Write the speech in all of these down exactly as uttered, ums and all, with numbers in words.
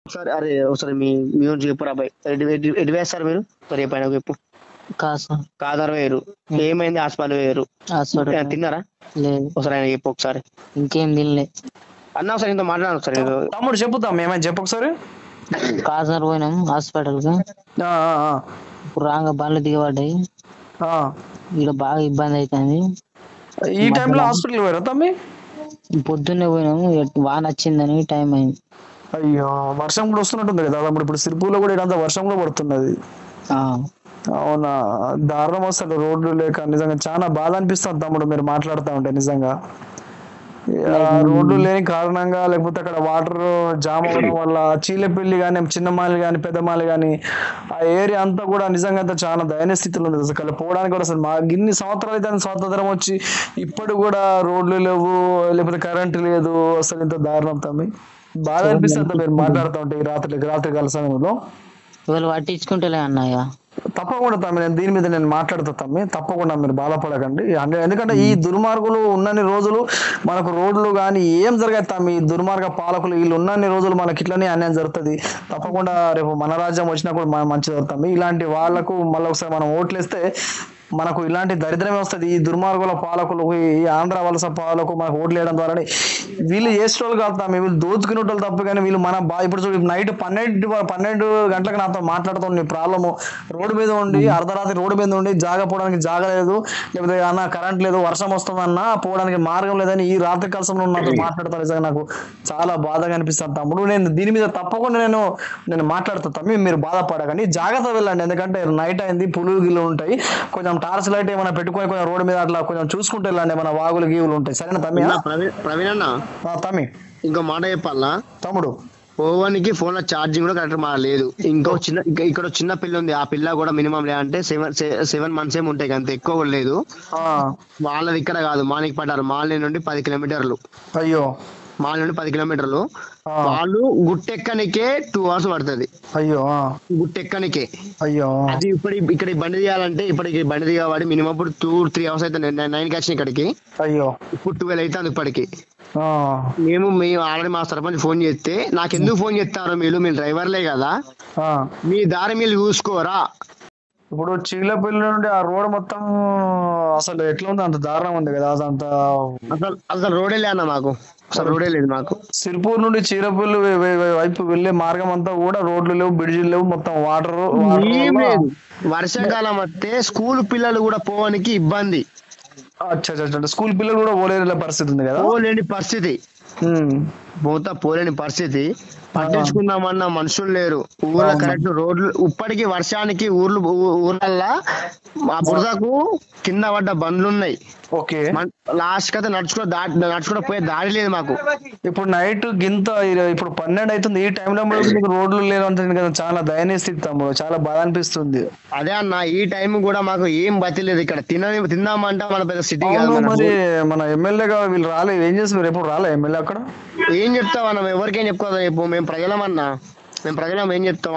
సరే అరే ఒకసారి మీ మీ గురించి చెప్పురా అబ్బాయి. ఎటు ఎటు ఎటు వేస్తారు మీరు? సరే పైన చెప్పు. కాదు సార్. కాదర్ వేరు. ఉం. ఏమైంది హాస్పిటల్ వేరు? హాస్పిటల్ ఏ, తిన్నారా? లేదు, ఒకసారి ఆయన చెప్పు ఒకసారి. ఇంకేం తినలే. అన్న ఒకసారి ఇంత మాట్లాడాను ఒకసారి. తమ్ముడు చెప్పుతాం ఏమైనా చెప్పు ఒకసారి. కాదు సార్, పోయినాం హాస్పిటల్ కి. ఆ, ఆ, ఆ. ఇప్పుడు రాంగ బండ్లు దిగబడ్డాయి. ఆ. ఇక్కడ బాగా ఇబ్బంది అవుతుంది. ఈ టైంలో హాస్పిటల్ పోయారా తమ్మి? పొద్దున్నే పోయినాము, ఇక వాన వచ్చిందని టైం అయింది. అయ్యో, వర్షం కూడా వస్తున్నట్టుంది కదా తమ్ముడు. ఇప్పుడు సిరిపూర్లో కూడా ఇదంతా వర్షం కూడా పడుతున్నది. ఆ, అవునా, దారుణం అసలు. రోడ్లు లేక నిజంగా చాలా బాధ అనిపిస్తుంది తమ్ముడు మీరు మాట్లాడుతూ ఉంటే. నిజంగా ఆ, రోడ్లు లేని కారణంగా, లేకపోతే అక్కడ వాటర్ జామ్ అవ్వడం వల్ల చీలపల్లి కానీ, చిన్నమాలి కానీ, పెద్దమాలి కానీ ఆ ఏరియా అంతా కూడా నిజంగా అయితే చాలా దయనీయ స్థితిలో ఉంది. అసలు పోవడానికి కూడా అసలు మా ఇన్ని సంవత్సరాలు అయితే స్వాతంత్రం వచ్చి ఇప్పుడు కూడా రోడ్లు లేవు, లేకపోతే కరెంట్ లేదు. అసలు ఇంత దారుణం తమ్మి. బాధ అనిపిస్తుంది మీరు మాట్లాడుతూ ఉంటే ఈ రాత్రి రాత్రి కాల సమయంలో. ఇవాళ పట్టించుకుంటలే అన్నయ్య. తప్పకుండా తమ్మి, నేను దీని మీద నేను మాట్లాడుతా తమ్మి. తప్పకుండా మీరు బాధపడకండి. అంటే ఎందుకంటే ఈ దుర్మార్గులు ఉన్నన్ని రోజులు మనకు రోడ్లు కానీ ఏం జరగదు తమ్మి. ఈ దుర్మార్గ పాలకులు వీళ్ళు ఉన్నన్ని రోజులు మనకి ఇట్లనే అన్యాయం జరుగుతుంది. తప్పకుండా రేపు మన రాజ్యం వచ్చినా కూడా మనం మంచిది అవుతాం. ఇలాంటి వాళ్ళకు మళ్ళీ ఒకసారి మనం ఓట్లేస్తే మనకు ఇలాంటి దరిద్రమే వస్తుంది. ఈ దుర్మార్గుల పాలకులకు, ఈ ఆంధ్ర వలస పాలకు మనకు ఓట్లు వేయడం ద్వారా వీళ్ళు చేసేటోళ్ళు కాదు, వీళ్ళు దోచుకునేటోళ్ళు తప్ప. కానీ వీళ్ళు మన బా ఇప్పుడు చూడు, నైట్ పన్నెండు పన్నెండు గంటలకు నాతో మాట్లాడుతాం నీ ప్రాబ్లము. రోడ్డు మీద ఉండి అర్ధరాత్రి రోడ్డు మీద ఉండి జాగా పోవడానికి జాగా లేదు, లేకపోతే అన్న కరెంట్ లేదు, వర్షం వస్తుందన్నా పోవడానికి మార్గం లేదని ఈ రాత్రి కాలంలో నాతో మాట్లాడతాను. నిజంగా నాకు చాలా బాధగా అనిపిస్తుంది తమ్ముడు. నేను దీని మీద తప్పకుండా నేను నేను మాట్లాడుతా తమ్మి. మీరు బాధపడకండి, జాగ్రత్త వెళ్ళండి. ఎందుకంటే నైట్ అయింది, పులులు గిల్లు ఉంటాయి. కొంచెం టార్చ్ లైట్ ఏమైనా పెట్టుకొని కొంచెం రోడ్డు మీద అట్లా కొంచెం చూసుకుంటూ వెళ్ళండి. ఏమైనా వాగులు గీవులు ఉంటాయి. సరేనా తమ్మి? ప్రవీణ్ అన్న తమ్మి ఇంకో మాట చెప్పాలా తమ్ముడు? ఓవన్కి ఫోన్ లో ఛార్జింగ్ కూడా కరెక్ట్ మా లేదు. ఇంకో చిన్న ఇక్కడ చిన్న పిల్ల ఉంది, ఆ పిల్ల కూడా మినిమం లేదంటే సెవెన్ సెవెన్ మంత్స్ ఏమి ఉంటాయి, అంత ఎక్కువ కూడా లేదు. వాళ్ళది ఇక్కడ కాదు, మానికి పడ్డారు. మాలి నుండి పది కిలోమీటర్లు. అయ్యో, మాల్ నుండి పది కిలోమీటర్లు. వాళ్ళు గుట్టెక్కనికే టూ అవర్స్ పడుతుంది. అయ్యో, గుట్టెక్కనికే. అయ్యో, అది ఇప్పుడు ఇక్కడ బండి తీయాలంటే ఇప్పటికి బండి దిగబడి మినిమం ఇప్పుడు టూ త్రీ అవర్స్ అయితే నైన్ కి వచ్చిన ఇక్కడికి. అయ్యో, ఇప్పుడు ట్వెల్వ్ అవుతుంది ఇప్పటికి. మేము మేము ఆల్రెడీ మా సర్పంచ్ ఫోన్ చేస్తే, నాకు ఎందుకు ఫోన్ చేస్తారో మీరు మీరు డ్రైవర్లే కదా, మీ దారి మీరు చూసుకోరా. ఇప్పుడు చీలపల్లి నుండి ఆ రోడ్ మొత్తం అసలు ఎట్లా ఉంది? అంత దారుణం ఉంది కదా అదంతా. అసలు అసలు రోడే లేదన్న, మాకు అసలు రోడే లేదు మాకు. సిరిపూర్ నుండి చీలపల్లి వైపు వెళ్లే మార్గం అంతా కూడా రోడ్లు లేవు, బ్రిడ్జిలు లేవు, మొత్తం వాటర్ ఏం లేదు. వర్షాకాలం వస్తే స్కూల్ పిల్లలు కూడా పోవడానికి ఇబ్బంది. అచ్చా, స్కూల్ పిల్లలు కూడా పోలేని పరిస్థితి ఉంది కదా. పోలేని పరిస్థితి, పోతా పోలేని పరిస్థితి. పట్టించుకుందామన్న మనుషులు లేరు. ఊర్లో కరెక్ట్ రోడ్లు ఇప్పటికి వర్షానికి ఊర్లు ఊర్లల్లా ఆ బురదకు కింద పడ్డ బండ్లు ఉన్నాయి. ఓకే, లాస్ట్ కథ నడుచుకో దాడి నడుచుకుంటూ పోయే దాడి లేదు మాకు. ఇప్పుడు నైట్ గింత ఇప్పుడు పన్నెండు అవుతుంది, ఈ టైంలో రోడ్లు లేవు అంటే కదా చాలా దయనీయ స్థితి తమ్ముడు. చాలా బాధ అనిపిస్తుంది. అదే అన్న, ఈ టైం కూడా మాకు ఏం బతి లేదు ఇక్కడ. తిన తిందామంటే మన పెద్ద సిటీ. మరి మన ఎమ్మెల్యేగా వీళ్ళు రాలేదు, ఏం చేస్తారు? ఎప్పుడు రాలే ఎమ్మెల్యే అక్కడ? ఏం చెప్తావు మనం, ఎవరికేం చెప్పుకోదా చెప్పు. మేము ప్రజలమన్నా, మేము ప్రజలం ఏం చెప్తాం?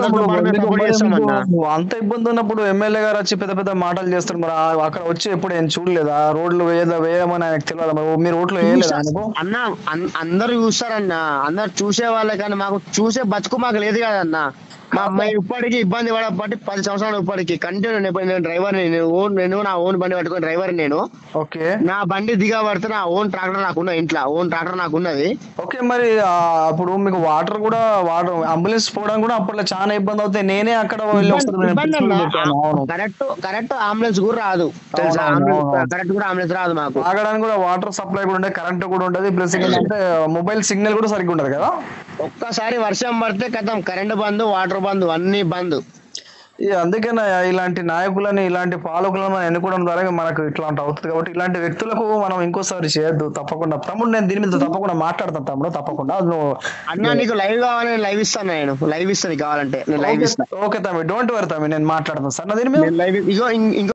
అంత ఇబ్బంది ఉన్నప్పుడు ఎమ్మెల్యే గారు వచ్చి పెద్ద పెద్ద మాటలు చేస్తారు. మరి అక్కడ వచ్చి ఎప్పుడు ఏం చూడలేదా? రోడ్లు వేయదా వేయమని ఆయనకు తెలియదు. మరి మీరు రోడ్లు వేయలేదా అన్న? అందరు చూస్తారన్న, అందరు చూసే వాళ్ళే, కానీ మాకు చూసే బతుకు మాకు లేదు కదన్నా. మా అమ్మాయి ఇప్పటికీ ఇబ్బంది పడబట్టి పది సంవత్సరాలు ఇప్పటికి కంటిన్యూ నేను డ్రైవర్, నేను ఓన్ నేను నా ఓన్ బండి పట్టుకుని డ్రైవర్ నేను. ఓకే, నా బండి దిగబడితే నా ఓన్ ట్రాక్టర్ నాకున్న, ఇంట్లో ఓన్ ట్రాక్టర్ నాకున్నది. ఓకే, మరి అప్పుడు మీకు వాటర్ కూడా వాటర్ అంబులెన్స్ పోవడం కూడా అప్పట్లో చాలా ఇబ్బంది అవుతాయి. నేనే అక్కడ కరెక్ట్ కరెక్ట్ అంబులెన్స్ కూడా రాదు తెలుసా, కరెక్ట్ కూడా అంబులెన్స్ రాదు మాకు. తాగడానికి కూడా వాటర్ సప్లై కూడా ఉండదు, కరెంట్ కూడా ఉండదు, ప్లస్ ఏంటంటే మొబైల్ సిగ్నల్ కూడా సరిగ్గా ఉండదు కదా. ఒక్కసారి వర్షం పడితే కథం, కరెంట్ బంద్, వాటర్ బంద్, అన్ని బంద్. అందుకే ఇలాంటి నాయకులని, ఇలాంటి పాలకులను ఎన్నుకోవడం ద్వారా మనకు ఇట్లాంటి అవుతుంది. కాబట్టి ఇలాంటి వ్యక్తులకు మనం ఇంకోసారి చేయొద్దు తప్పకుండా. తమ్ముడు నేను దీని మీద తప్పకుండా మాట్లాడతాను తమ్ముడు, తప్పకుండా. నువ్వు అన్నా నీకు లైవ్ కావాలని లైవ్ ఇస్తాను, నేను లైవ్ ఇస్తాను కావాలంటే నేను లైవ్ ఇస్తాను. ఓకే తమ్మి, డోంట్ వరీ తమ్మి, నేను మాట్లాడతాను సార్ దీని మీద. లైవ్ ఇగో